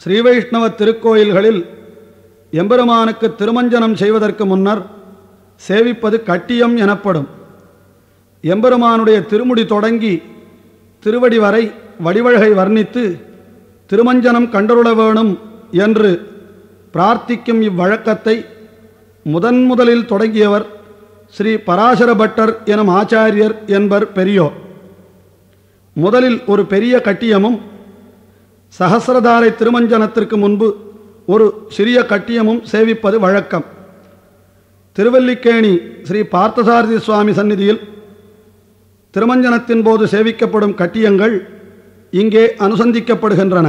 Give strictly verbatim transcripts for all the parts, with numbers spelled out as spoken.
ஸ்ரீவைஷ்ணவ திருக்கோயில்களில் எம்பெருமானுக்கு திருமஞ்சனம் செய்வதற்கு முன்னர் சேவிப்பது கட்டியம் எனப்படும். எம்பெருமானுடைய திருமுடி தொடங்கி திருவடி வரை வடிவழகை வர்ணித்து திருமஞ்சனம் கண்டருள வேணும் என்று பிரார்த்திக்கும் இவ்வழக்கத்தை முதன் முதலில் தொடங்கியவர் ஸ்ரீ பராசர பட்டர் எனும் ஆச்சாரியர் என்பர் பெரியோர். முதலில் ஒரு பெரிய கட்டியமும் சகசிரதாரை திருமஞ்சனத்திற்கு முன்பு ஒரு சிறிய கட்டியமும் சேவிப்பது வழக்கம். திருவல்லிக்கேணி ஸ்ரீ பார்த்தசாரதி சுவாமி சந்நிதியில் திருமஞ்சனத்தின் போது சேவிக்கப்படும் கட்டியங்கள் இங்கே அனுசந்திக்கப்படுகின்றன.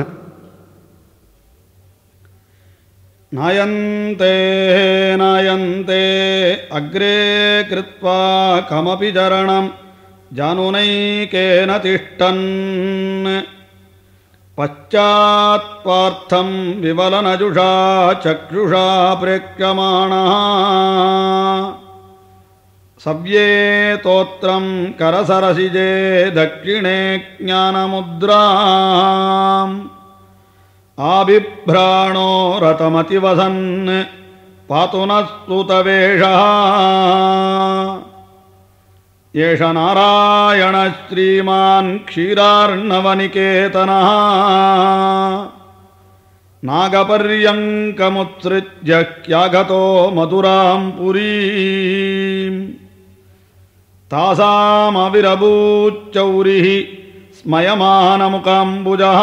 நாயந்தே நாயந்தே அக்ரே கிருத்வா கமபி சரணம் ஜானுனைகேன திஷ்டன் பச்சாத் பார்த்தம் விவலனஜுஷா சக்ஷுஷா பிரேக்யமாணா சவ்யே தோத்ரம் கரசரசிஜே தட்சிணே ஞானமுத்ராம் ஆபிப்ராணோ ரதமதிவசன் பாதுனஸ்துதவேஷா ஏஷ நாராயண ஸ்ரீமான் க்ஷீரார்ணவநிகேதனः நாகபர்யங்கமுத்ஸ்ருஜ்ய க்யாகதோ மதுராம் புரீம் தாசாமவிரபூச்சௌரிஹி ஸ்மயமானமுகாம்புஜः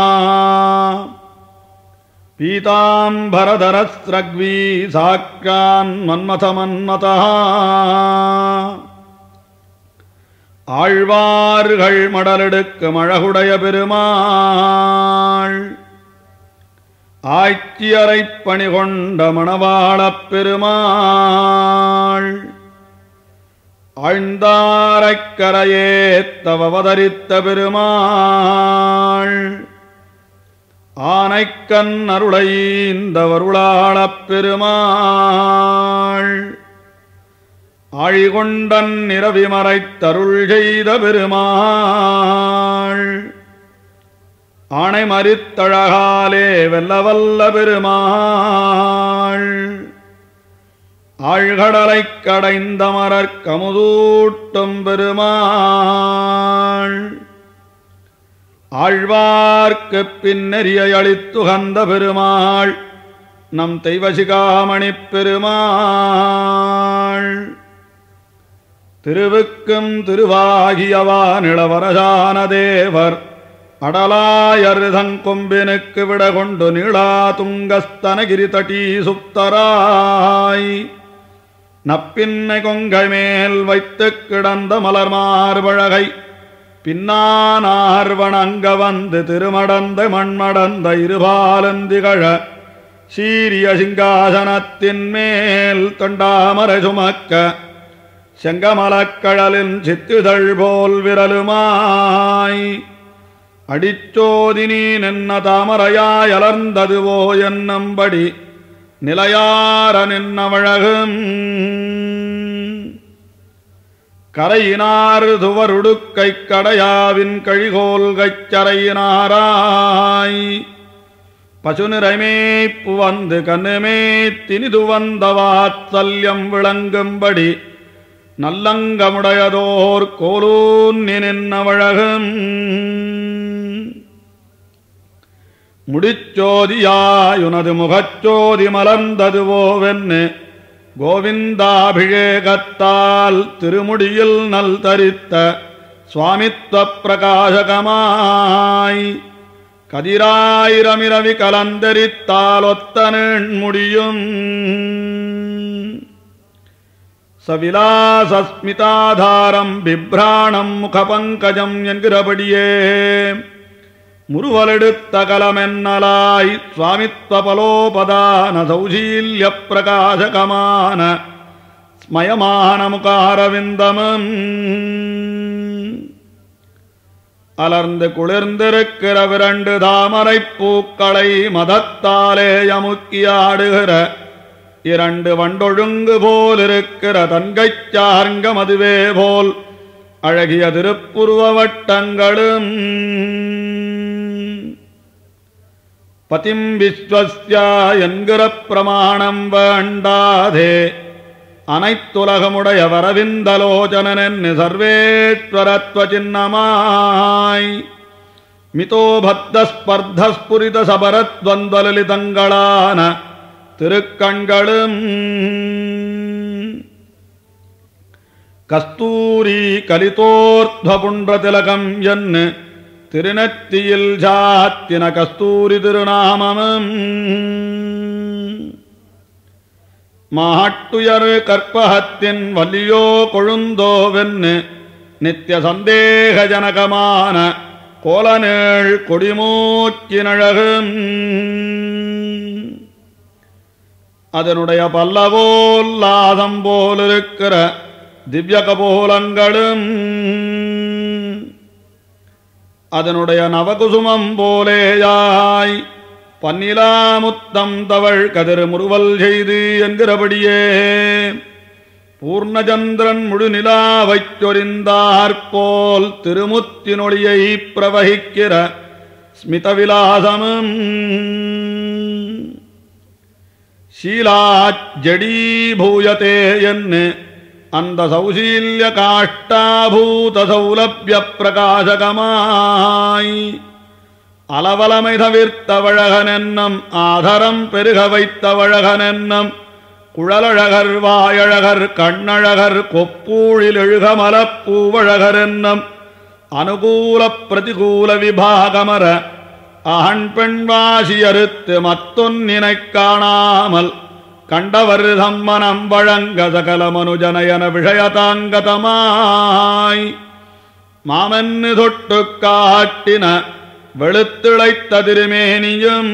பீதாம்பரதரஸ்ரக்வீ சாக்யான் மன்மதமன்மதः ஆழ்வார்கள் மடலெடுக்கு மழகுடைய பெருமாள் ஆய்ச்சியரைப் பணிகொண்ட மணவாளப் பெருமாள் ஆழ்ந்தாரைக் கரையேத்தவதரித்த பெருமாள் ஆனைக்கண் அருளைந்தவருளாளப் பெருமாள் ஆழிகொண்டன் நிரவிமறைத்தருள் செய்த பெருமாள் ஆணை மறித்தழகாலே வெல்லவல்ல பெருமாள் ஆழ்கடலைக் கடைந்தமரற் கமுதூட்டும் பெருமாள் ஆழ்வார்க்குப் பின்னெறியை அளித்துகந்த பெருமாள் நம் தெய்வசிகாமணிப் பெருமாள் திருவுக்கும் திருவாகியவான் இளவரசான தேவர் அடலாயர்தங்கொம்பினுக்கு விடகொண்டு நீளா துங்கஸ்தனகிரி தட்டி சுப்தராய் நப்பின்னை கொங்கை மேல் வைத்து கிடந்த மலர் மார்பழகை பின்னானார்வணங்க வந்து திருமடந்த மண்மடந்த இருபாலந்திகழ சீரிய சிங்காசனத்தின் மேல் தொண்டாமரை சுமக்க செங்கமலக்கழலின் சித்துதழ் போல் விரலுமாய் அடிச்சோதினி நின்ன தாமரையாய் அலர்ந்ததுவோ என்னம்படி நிலையார நின்னவழகும் கரையினார் துவருடுக்கை கடையாவின் கழிகோல்கைச் சரையினாராய் பசுநிறைமேய்ப்பு வந்து கண்ணுமேத்தினிது வந்த வாத்சல்யம் விளங்கும்படி நல்லங்கமுடையதோர் கோலூன்னி நின்னவழகும் முடிச்சோதியாயுனது முகச்சோதி மலர்ந்ததுவோவென்னு கோவிந்தாபிஷேகத்தால் திருமுடியில் நல் தரித்த சுவாமித்வ பிரகாசகமாய் கதிராயிரமிரவி கலந்தரித்தால் ஒத்தனெண் முடியும் சவிலாசஸ்மிதாதாரம் பிப்ராணம் முகபங்கஜம் என்கிறபடியே முருவலெடுத்த கலமென்னலாய் சுவாமித்வ பலோபதான சௌசீல்ய பிரகாசகமான ஸ்மயமான முகாரவிந்தமும் அலர்ந்து குளிர்ந்திருக்கிற விரண்டு தாமரை பூக்களை மதத்தாலே அமுக்கியாடுகிற இரண்டு வண்டொழுங்கு போல் இருக்கிற தன்கைச் சார்ங்கம் அதுவே போல் அழகிய திருப்புருவ வட்டங்களும் பதிம் விஸ்வஸ்யா என்கிற பிரமாணம் வேண்டாதே அனைத்துலகமுடைய வரவிந்தலோச்சனன் சர்வேஸ்வரத்வ சின்னமாய் மிதோ பத்த ஸ்பர்த ஸ்புரித சபரத்வந்தலலிதங்களான திருக்கண்களும் கஸ்தூரி கலிதோர்த்வ புன்ற திலகம் என்று திருநெத்தியில் சாத்தின கஸ்தூரி திருநாமமும் மாட்டுயர் கற்பகத்தின் வலியோ கொழுந்தோவென்னு நித்திய சந்தேகஜனகமான கோலநேள் கொடிமூச்சினழகும் அதனுடைய பல்லவோல்லாதம் போலிருக்கிற திவ்ய கபோலங்களும் அதனுடைய நவகுசுமம் போலேயாய் பன்னிலாமுத்தம் தவள் கதிர் முறுவல் செய்து என்கிறபடியே பூர்ணச்சந்திரன் முழுநிலா வைச்சொரிந்தாற்போல் திருமுத்தினொளியை பிரவகிக்கிற ஸ்மிதவிலாசமும் ஷீலாஜடீபூயதே என்று அந்த சௌசீல்ய காஷ்டாபூத சௌலபிய பிரகாசகமாய் அளவலமை தவிர்த்தவழகனென்னம் ஆதரம் பெருக வைத்தவழகனென்னம் குழலழகர் வாயழகர் கண்ணழகர் கொப்பூழில் எழுகமலப்பூவழகரென்னம் அனுகூல பிரதிகூல விபாகமர அகண் பெண் வாசியறுத்து மத்தொன்னினை காணாமல் கண்டவர் தம்மனம் வழங்க சகல மனுஜனயன விஷயதாங்கதமாய் மாமன்னு தொட்டு காட்டின வெளுத்திளைத்த திருமேனியும்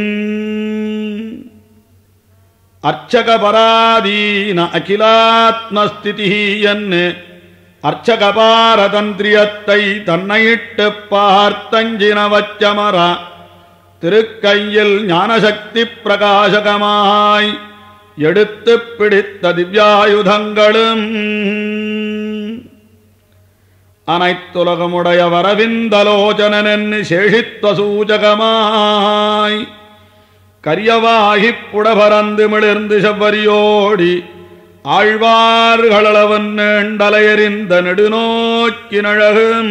அர்ச்சக பராதீன அகிலாத்மஸ்திதி என்று அர்ச்சக பாரதந்திரியத்தை தன்னையிட்டு பார்த்தஞ்சின வச்சமர திருக்கையில் ஞானசக்தி பிரகாசகமாய் எடுத்து பிடித்த திவ்யாயுதங்களும் அனைத்துலகமுடைய வரவிந்தலோச்சனன் சேஷித்வ சூஜகமாய் கரியவாகிப் புடபரந்து மிளிர்ந்து செவ்வரியோடி ஆழ்வார்களளவன் நீண்டலையறிந்த நெடுநோக்கினழகும்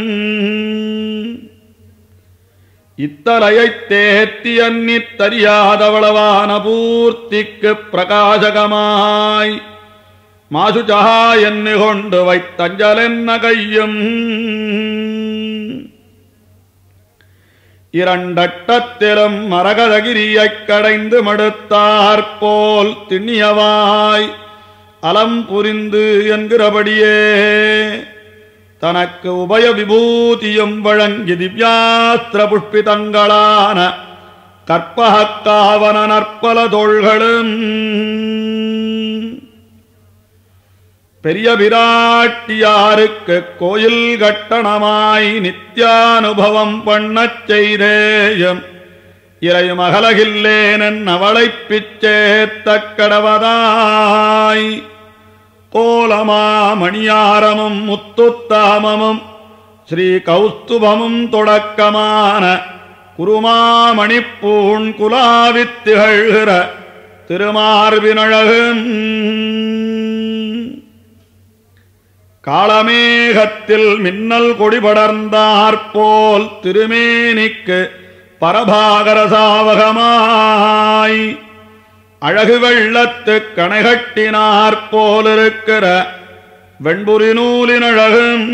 இத்தலையைத் தேத்தி அன்னித்தறியாதவளவான பூர்த்திக்கு பிரகாசகமாய் மாசுஜா என்று கொண்டு வைத்தஞ்சலென்ன கையும் இரண்டட்டத்திலும் மரகதகிரியைக் கடைந்து மடுத்தாற்போல் திண்ணியவாய் அலம் புரிந்து என்கிறபடியே தனக்கு உபய விபூதியும் வழங்கி திவ்யாஸ்திர புஷ்பிதங்களான கற்பகக்காவன நற்பல தோள்களும் பெரிய பிராட்டியாருக்கு கோயில் கட்டணமாய் நித்யானுபவம் பண்ணச் செய்தேயம் இறையும் அகலகில்லேனன் அவளைப் பிச்சேத்தக் கடவதாய் கோலமா மணியாரமும் முத்துத்தாமமும் ஸ்ரீ கௌஸ்துபமும் தொடக்கமான குருமாமணிப்பூண் குலாவித் திகழ்கிற திருமார்பினழகும் காளமேகத்தில் மின்னல் கொடி படர்ந்தாற்போல் திருமேனிக்கு பரபாகரசாவகமாய் அழகு வெள்ளத்து கணைகட்டினார் போலிருக்கிற வெண்புரி நூலினழகும்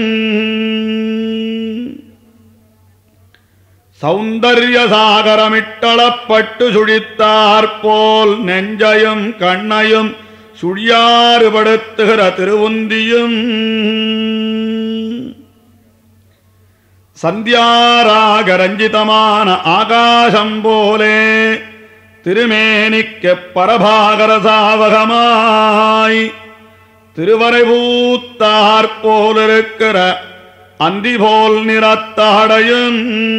சௌந்தர்ய சாகரமிட்டளப்பட்டு சுழித்தாற்போல் நெஞ்சையும் கண்ணையும் சுழியாறுபடுத்துகிற திருவுந்தியும் சந்தியாராகரஞ்சிதமான ஆகாசம் போலே திருமேனிக்கு பரபாகரசாவகமாய் திருவரைபூத்தார் போலிருக்கிற அந்திபோல் நிறத்தாடையும்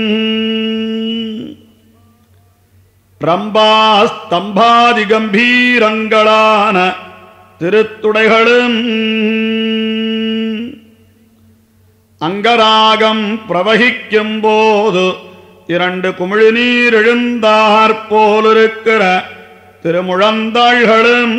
ரம்பாஸ்தம்பாதி கம்பீரங்களான திருத்துடைகளும் அங்கராகம் பிரவகிக்கும் போது இரண்டு குமிழி நீர் எழுந்தாற்போலிருக்கிற திருமுழந்தாள்களும்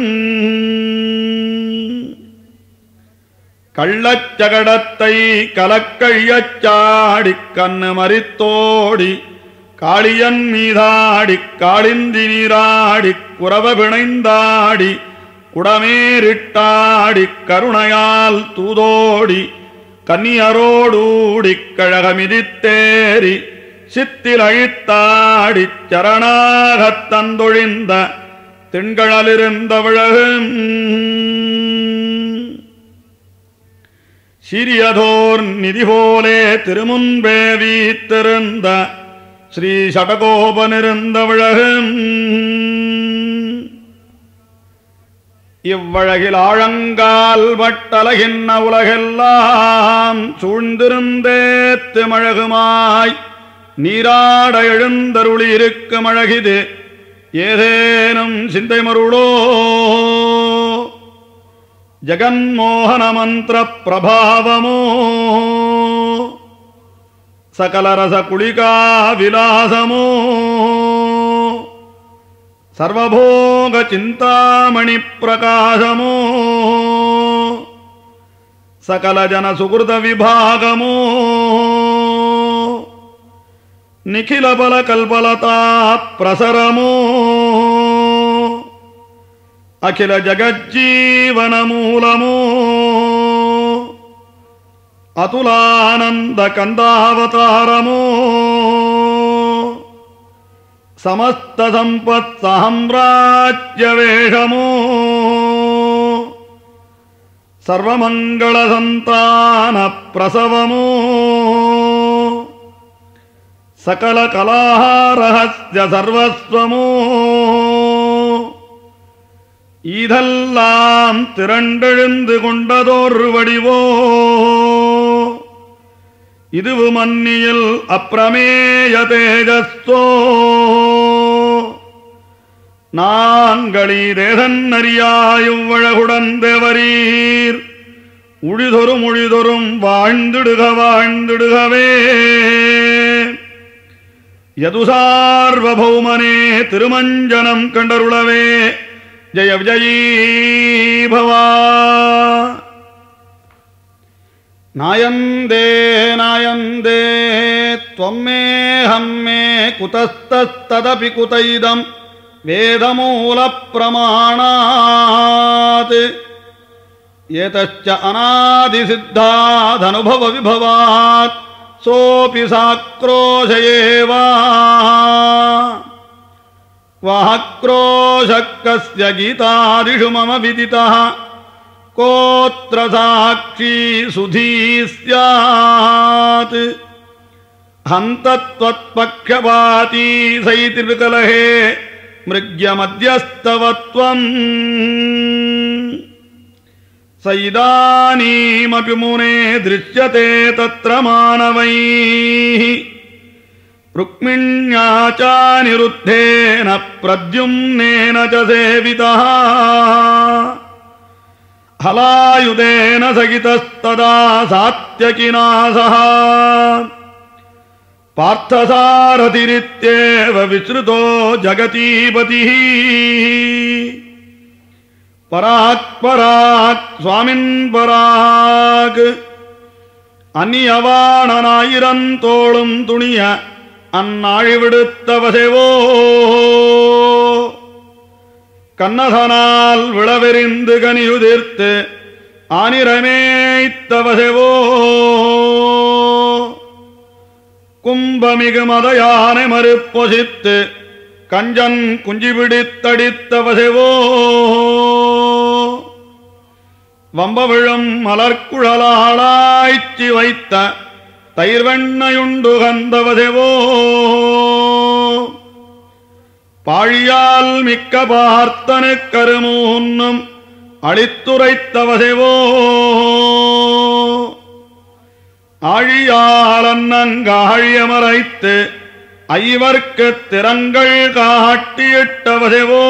கள்ளச்சகடத்தை கலக்கழியச் சாடிக் கண்ணு மறித்தோடி காளியன் மீதாடி காளிந்தி நீராடிக் குரவ பிணைந்தாடி குடமேறிட்டாடி கருணையால் தூதோடி கன்னியரோடூடிக் கழகமிதித்தேறி சித்தில் அழித்தாடிச் சரணாகத் தந்தொழிந்த திண்களலிருந்த விழகும் சிறியதோர் நிதி போலே திருமுன்பே வீத்திருந்த ஸ்ரீ சடகோபனிருந்த விழகும் இவ்வழகில் ஆழங்கால் வட்டலகின்ன உலகெல்லாம் சூழ்ந்திருந்தேத்து மழகுமாய் நீராட எழுந்தருளி இருக்கும் அழகிது ஏதேனும் சிந்தை மருளோ ஜகன்மோகன மந்திர பிரபாவமோ சகலரச குளிகா விலாசமோ சர்வபோக சிந்தாமணி பிரகாசமோ சகல ஜன சுகிருத விபாகமோ நிகில பல கல்பலதா பிரசரமோ அகில ஜகஜீவன மூலமோ அதுலானந்த கந்தாவதாரமோ సమస్త సంపత్ సామ్రాజ్యవేషమో సర్వమంగళ సంతాన ప్రసవమో సకల కళారహస్య సర్వస్వమో இதெல்லாம் திரண்டெழுந்து கொண்டதோர் வடிவோ இதுவு மன்னியில் அப்பிரமேய தேஜஸ்தோ நாங்களீரேதன் அறியாயுவ்வழகுடன் தேவரீர் உழிதொரும் உழிதொரும் வாழ்ந்திடுக வாழ்ந்திடுகவே யதுசார்வபௌமனே திருமஞ்சனம் கண்டருளவே ஜய விஜயீ பவா நாயந்தே நாயந்தே த்வம்மேஹம் மே குதஸ்ததபி குதைதம் வேதமூல பிரமாணாத் ஏதச்ச அநாதி சித்தாதனுபவ விபவாத் சோபி சாக்ரோஷயேவா வாக்ரோஷக்கஸ்ய கீதாதிஷு மம விதிதः கோத்ர சாட்சி சுதீ ஸ்யாத் ஹந்தத்வத்பக்ஷபாதீ சைதிர்கலஹே மிருக்யமத்யஸ்தவத்வம் சைதானீமபி முனே திருஷ்யதே தத்ர மானவைः ருக்மிண்யா நிருத்தேன பிரத்யும்னேன ச சேவிதः ஹலாயுதேன சகிதஸ்ததா சாத்யகிநாசः பார்த்தசாரதிரித்யேவ விஸ்ருதோ ஜகதீபதிः பராக் பராக் சுவாமின் பராக் அந்நியவாணனாயிரந்தோளும் துணிய அந்நாழி விடுத்தவசேவோ கண்ணதனால் விளவெறிந்து கனியுதிர்த்து ஆனிரமேய்த்தவசேவோ கும்பமிகு மதயானை மறுப்பொசித்து கஞ்சன் குஞ்சி பிடித்தடித்தவசேவோ வம்பவிழும் மலர்குழலாளாய்ச்சி வைத்த தயிர்வெண்ணையுண்டு கந்தவசேவோ பாழியால் மிக்க பார்த்தனு கருமூன்னும் அளித்துரைத்தவசேவோ ஆழியாலன்னங்காழியமரைத்து ஐவர்க்கு திறங்கள் காட்டியிட்டவசேவோ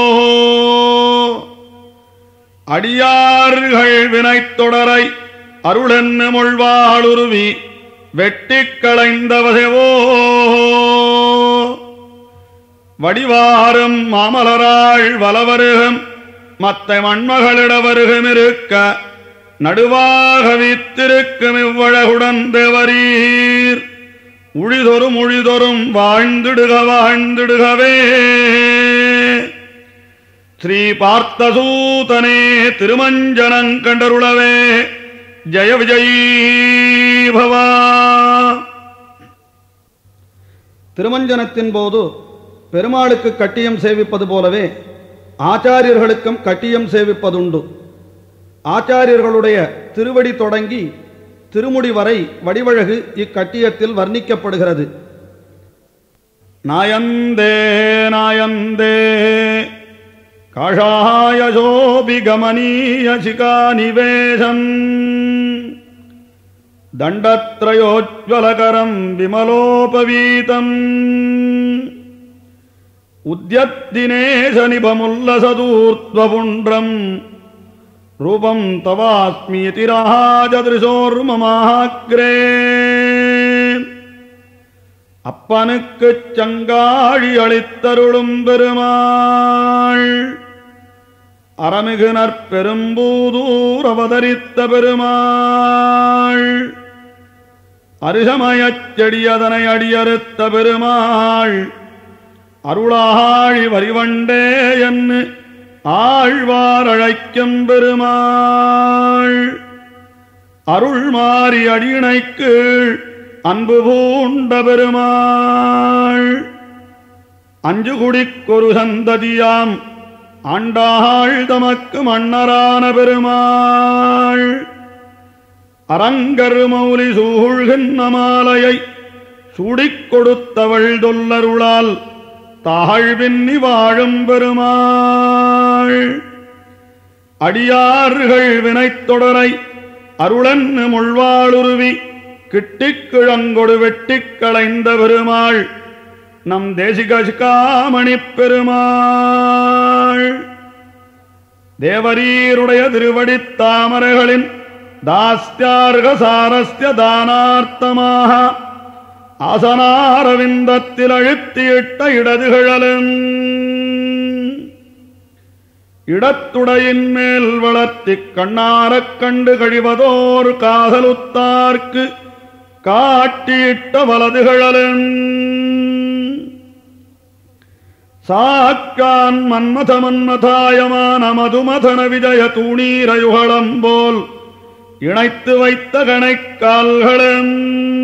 அடியார்கள் வினைத்தொடரை அருளென்னு மொழ்வாளுருவி வெட்டிக் களைந்தவசேவோ வடிவாரும் மாமலராள் வலவருகம் மத்த மண்மகளிட வருகம் இருக்க நடுவாக வீத்திருக்கும் இவ்வழகுடன் தேவரீர் உழிதொரும் உழிதொரும் வாழ்ந்திடுக வாழ்ந்திடுகவே. ஸ்ரீ பார்த்தசூதனே திருமஞ்சனங்கண்டருளவே. ஜய விஜயீ பவா. திருமஞ்சனத்தின் போது பெருமாளுக்கு கட்டியம் சேவிப்பது போலவே ஆச்சாரியர்களுக்கும் கட்டியம் சேவிப்பதுண்டு. ஆச்சாரியர்களுடைய திருவடி தொடங்கி திருமுடி வரை வடிவழகு இக்கட்டியத்தில் வர்ணிக்கப்படுகிறது. நாயந்தே நாயந்தே காஷாயசோபி கமனீய சிகாநிவேசம் தண்டத்ரயோஜ்வலகரம் விமலோபவீதம் உத்யத்தினேஷ நிபமுல்லசதூர்த்வபுண்ட்ரம் ரூபம் தவாஸ்மீதி ராஜதிருஷோர்மமாக்ரே. அப்பனுக்குச் சங்காழி அளித்தருளும் பெருமாள் அறமிகு நற்பெரும்பூதூர் அவதரித்த பெருமாள் அரிசமயச் செடியதனை அடியறுத்த பெருமாள் அருளாழி வரிவண்டே என்று ஆழ்வார் அழைக்கும் பெருமாள் அருள் மாறி அடியினைக்கு அன்பு பூண்ட பெருமாள் அஞ்சு குடிக்கொரு சந்ததியாம் ஆண்டாள் தமக்கு மன்னரான பெருமாள் அரங்கர் மௌலி சூழ்கின்ற மாலையை சூடிக் கொடுத்தவள் தொல்லருளால் தாழ்வின்னி வாழும் பெருமாள் அடியார்கள் வினைத்தொடரை அருளன்னு முள்வாளுருவி கிட்டிக் கிழங்கொடு வெட்டிக் களைந்த பெருமாள் நம் தேசிகாமணி பெருமாள் தேவரீருடைய திருவடித் தாமரைகளின் தாஸ்தியார்க சாரஸ்ய தானார்த்தமாக ஆசனாரவிந்தத்தில் அழுத்தியிட்ட இடதுகளலும் இடத்துடையின் மேல் வளர்த்திக் கண்ணாரக் கண்டு கழிவதோர் காதலுத்தார்க்கு காட்டியிட்ட வலதுகளலும் சாக்கான் மன்மத மன்மதாயமான மதுமதன விஜய தூணீரயுகளம் போல் இணைத்து வைத்த கணைக்கால்களும்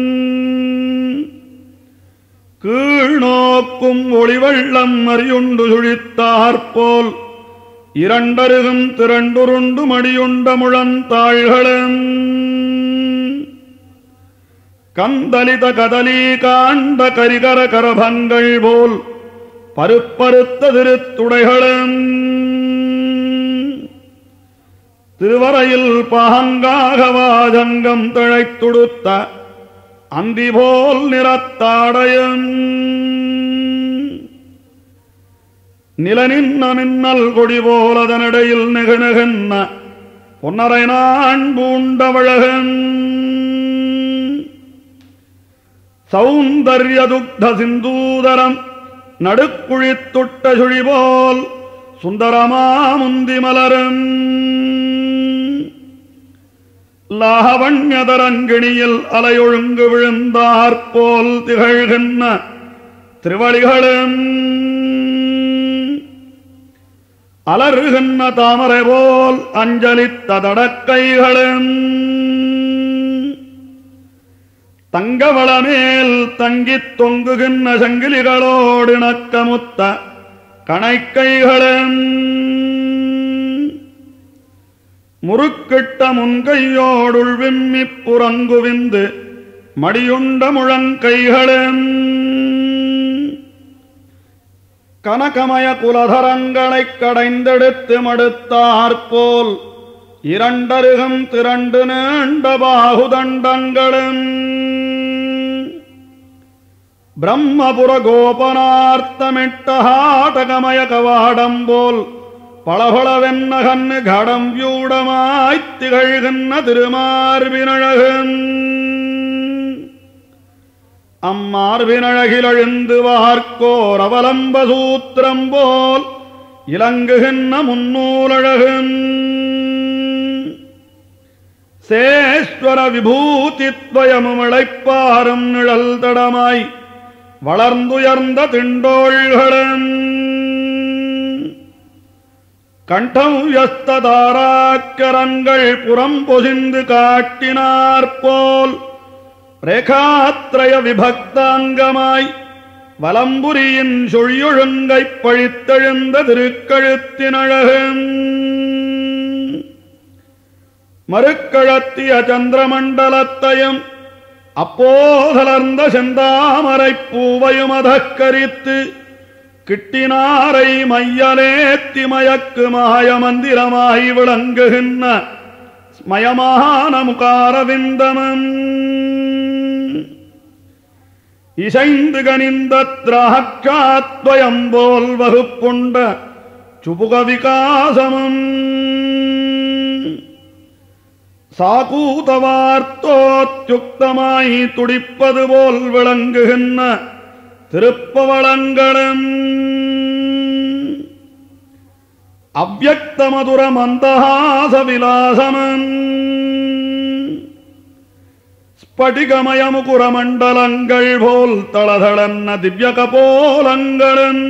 கீழ்நோக்கும் ஒளிவெள்ளம் அறியுண்டு சுழித்தாற்போல் இரண்டருகும் திரண்டுருண்டு மடியுண்ட முழந்தாள்களும் கந்தலித கதலி காண்ட கரிகர கரபங்கள் போல் பருப்பருத்த திருத்துடைகளும் திருவரையில் பாங்காக வாஜங்கம் தழைத்துடுத்த அந்தி போல் நிறத்தாடையும் நிலனின்ன மின்னல் கொடி போல் அதனிடையில் நிகழ்கின்ற பொன்னரை நான் பூண்டவழகன் சௌந்தர்ய துக்த சிந்தூதரம் நடுக்குழித்துட்ட சுழிபோல் சுந்தரமா முந்தி மலரும் லாவண்யதரங்கிணியில் அலையொழுங்கு விழுந்தாற்போல் திகழ்கின்ற திருவழிகளும் அலறுகின்ற தாமரை போல் அஞ்சலித்த தடக்கைகளும் தங்கவளமேல் தங்கித் தொங்குகின்ற சங்கிலிகளோடு நக்கமுத்த கணைக்கைகளும் முறுக்கிட்ட முன்கையோடுள் விம்மிப் புறங்குவிந்து மடியுண்ட முழங்கைகளும் கனகமய குலதரங்களைக் கடைந்தெடுத்து மடுத்தாற்போல் இரண்டருகம் திரண்டு நீண்ட பாகுதண்டங்களும் பிரம்மபுர கோபனார்த்தமிட்ட ஹாடகமய கவாடம் போல் பளபளவென்னகன்னு கடம் வியூடமாய்த் திகழ்கின்ற திருமார்பினழகும் அம்மார்பினழகிலழுந்து வார்க்கோர் அவலம்ப சூத்திரம் போல் இலங்குகின்ற முன்னூலழகன் சேஸ்வர விபூதித்வயமுமிழைப்பாரும் நிழல் தடமாய் வளர்ந்துயர்ந்த திண்டோள்களன் கண்டம் யஸ்ததாராக்கரங்கள் புறம் பொசிந்து காட்டினார்போல் ரேகாத்ரய விபக்தாங்கமாய் வலம்புரியின் சொழியொழுங்கைப் பழித்தெழுந்த திருக்கழுத்தினழகன் மறுக்கழத்திய சந்திரமண்டலத்தையும் அப்போதலர்ந்த செந்தாமரைப் பூவையும் அதக்கரித்து கிட்டினாரை மையலேத்தி மயக்கு மாய மந்திரமாய் விளங்குகின்ற ஸ்மயமான முகாரவிந்தமன் இசைந்து கனிந்த திராட்சாத்வயம் போல் வகுப்புண்ட சுபுக விகாசமும் சாகூதவார்த்தோத்யுக்தமாய் துடிப்பது போல் விளங்குகின்ற திருப்பவளங்களும் அவ்யக்த மதுர மந்தஹாச விலாசமன் ஸ்படிகமய முகுரமண்டலங்கள் போல் தளதளன்ன திவ்ய கபோலங்களும்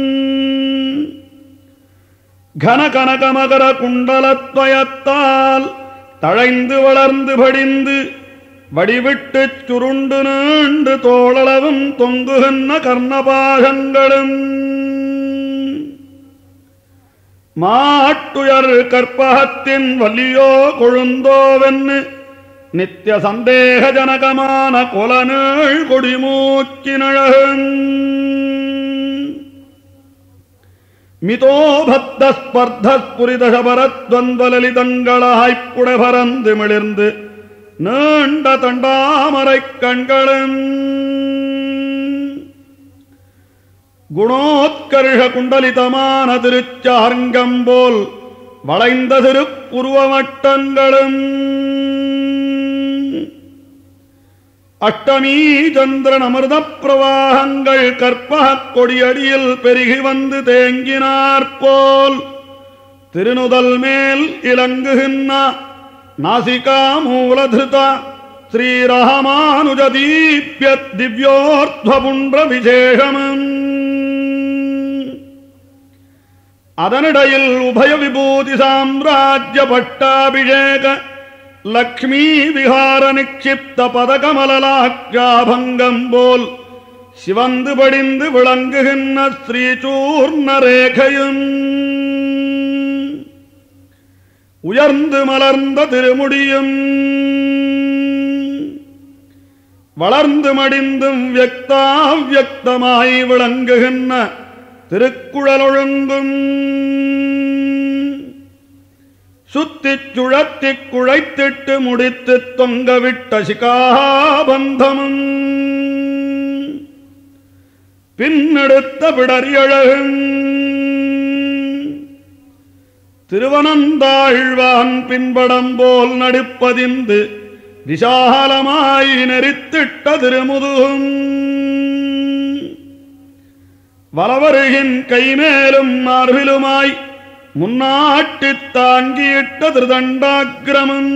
கன கனகமகர குண்டலத்வயத்தால் தழைந்து வளர்ந்து படிந்து வடிவிட்டுச் சுருண்டு நீண்டு தோளளவும் தொங்குகின்ற கர்ணபாசங்களும் மாட்டுயர் கற்பகத்தின் வல்லியோ கொழுந்தோவென்னு நித்திய சந்தேகஜனகமான கொலநீள் கொடிமூக்கினழகன் மிதோபத்த ஸ்பர்தஸ்புரிதசபரத்வந்தலலிதங்களாய்ப்புட பரந்து மிளிர்ந்து நீண்ட தண்டாமரைக் கண்களும் குணோத்கர்ஷ குண்டலிதமான திருச்சார்ங்கம் போல் வளைந்த திருப்புருவமட்டங்களும் அஷ்டமீ சந்திரன் அமிர்த பிரவாகங்கள் கற்பகக் கொடியடியில் பெருகி வந்து தேங்கினார்போல் திருநுதல் மேல் இலங்குகின்ற நாசிகா மூலதிருத ஸ்ரீரஹமானுஜதீப்ய திவ்யோர்த்வபுண்ட விசேஷமும் அதனிடையில் உபய விபூதி சாம்ராஜ்ய பட்டாபிஷேக லக்ஷ்மீ விஹார நிக்ஷிப்த பதகமலலாக்ஷாபங்கம் போல் சிவந்து படிந்து விளங்குகின்ற ஸ்ரீசூர்ண ரேகையும் உயர்ந்து மலர்ந்த திருமுடியும் வளர்ந்து மடிந்தும் வியக்தாவியக்தமாய் விளங்குகின்ற திருக்குழலொழுங்கும் சுத்திச் சுழத்திக் குழைத்திட்டு முடித்து தொங்கவிட்ட சிகாபந்தமும் பின்னெடுத்த பிடரியழகும் திருவனந்தாழ்வான் பின்படம் போல் நடிப்பதிந்து விசாலமாய் நெறித்திட்ட திருமுதுகும் வலவருகின் கைமேலும் மார்பிலுமாய் முன்னாட்டித் தாங்கியிட்ட திருதண்டாக்கிரமம்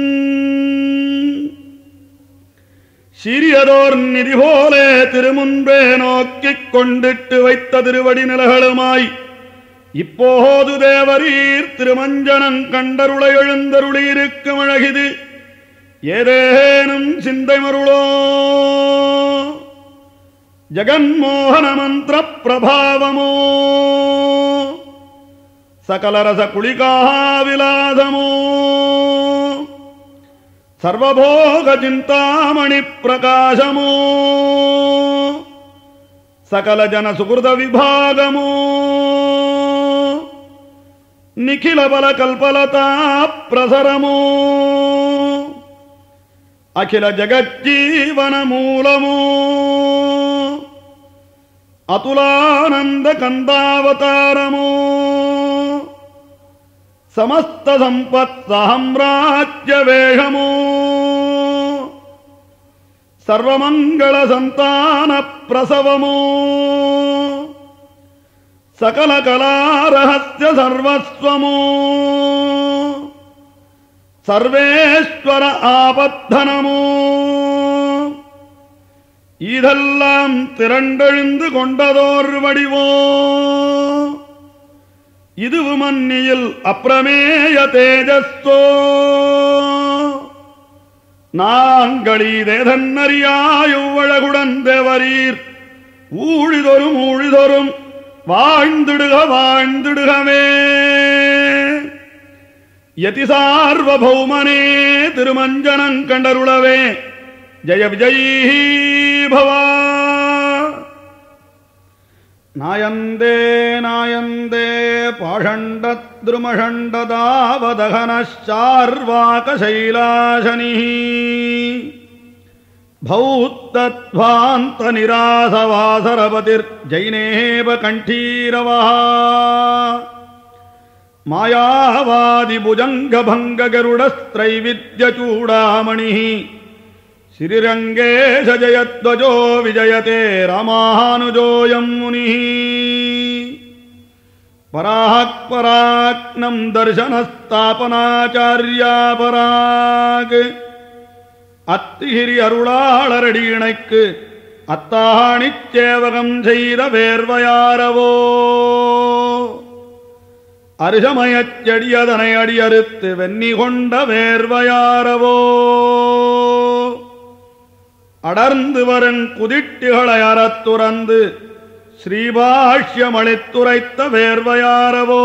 சிறியதோர் நிதி போலே திருமுன்பே நோக்கிக் கொண்டிட்டு வைத்த திருவடி நிலகளுமாய் இப்போது தேவரீர் திருமஞ்சனங் கண்டருளை எழுந்தருளியிருக்கும் அழகிது ஏதேனும் சிந்தை மருளோ ஜகன்மோகன மந்திர பிரபாவமோ சகலரச குளிகாவிலாசமோ சர்வபோக சிந்தாமணி பிரகாசமோ சகல ஜன சுகிருத விபாகமோ நிகில பல கல்பலதா பிரசரமோ அகில ஜகஜீவன மூலமோ அதுலானந்த கந்தாவதாரமோ సమస్త సంపత్ సామ్రాజ్య వేషమో சர்வமங்கள சந்தான பிரசவமோ சகல கலாரஹஸ்ய சர்வஸ்வமோ சர்வேஸ்வர ஆபத்தனமோ இதெல்லாம் திரண்டெழுந்து கொண்டதோர் வடிவோ இதுவு மன்னியில் அப்பிரமேய தேஜஸ்தோ நாங்களீதேதன்னறியாயுவழகுடன் தேவரீர் ஊழிதொரும் ஊழிதொரும் வாழ்ந்திடுக வாழ்ந்திடுகவே யதி சார்வபௌமனே திருமஞ்சனங் கண்டருளவே ஜய விஜயீ பவா. நாயந்தே நாயந்தே பாஷண்டத்ருமஷண்டதாவதகனச்சார்வாகசைலாசனிः भौत्तध्वान्तनिरासवासरपतिर्जैनेव कण्ठीरवः मायावादिभुजङ्गभङ्गगरुडस्त्रैविध्यचूडामणिः श्रीरङ्गेश जयध्वजो विजयते रामानुजोऽयं मुनिः पराक् पराक्नं दर्शनस्तापनाचार्यापराक् அத்திகிரி அருளாளரடியிணைக்கு அத்தாணிச்சேவகம் செய்த வேர்வையாரவோ அருகமயச்செடியதனை அடியறுத்து வெண்ணி கொண்ட வேர்வையாரவோ அடர்ந்து வரன் குதிட்டிகளை அறத்துறந்து ஸ்ரீபாஷ்யமளித்துரைத்த வேர்வையாரவோ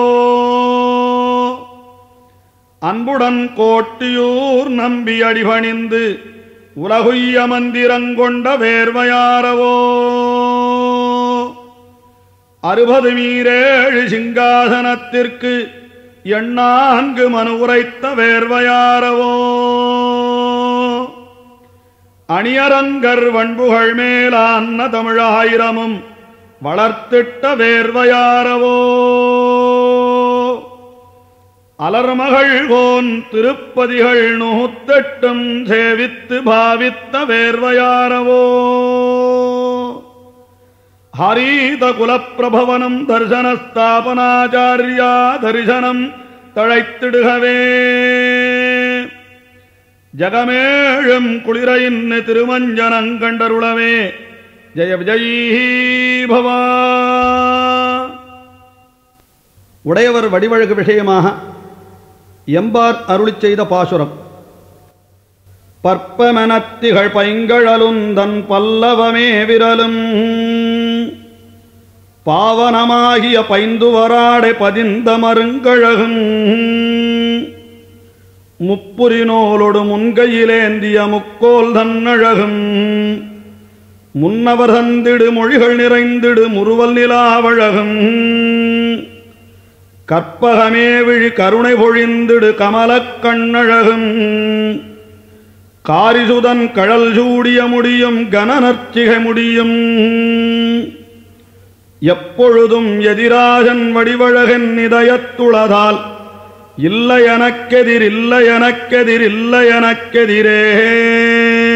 அன்புடன் கோட்டியூர் நம்பி அடிபணிந்து உலகுய்ய மந்திரங்கொண்ட வேர்வையாரவோ அறுபது மீரேழு சிங்காசனத்திற்கு எண்ணான்கு மனு உரைத்த வேர்வையாரவோ அணியரங்கர் வண்புகள் மேலான்ன தமிழாயிரமும் வளர்த்திட்ட வேர்வையாரவோ அலர்மகள் கோன் திருப்பதிகள் நூத்தெட்டும் சேவித்து பாவித்த வேர்வையாரவோ ஹரீத குலப்பிரபவனம் தர்சனஸ்தாபனாச்சாரியா தரிசனம் தழைத்திடுகவே ஜகமேழும் குளிரையின் திருமஞ்சனங்கண்டருளவே ஜய விஜயீ பவா. உடையவர் வடிவழகு விஷயமாக எம்பார் அருளிச் செய்த பாசுரம். பற்பமெனத்திகள் பைங்கழலுந்தன் பல்லவமே விரலும் பாவனமாகிய பைந்துவராடை பதிந்த மருங்கழகும் முப்புரினோலொடு முன்கையிலேந்திய முக்கோல் தன்னழகும் முன்னவர் தந்திடு மொழிகள் நிறைந்திடு முறுவல் நிலாவழகும் கற்பகமே விழி கருணை பொழிந்திடு கமலக் கண்ணழகும் காரிசுதன் கழல் சூடிய முடியும் கனநர்ச்சிகை முடியும் எப்பொழுதும் எதிராஜன் வடிவழகன் இதயத்துளதால் இல்லை எனக்கெதிர் இல்லை எனக்கெதிர் இல்லை எனக்கெதிரே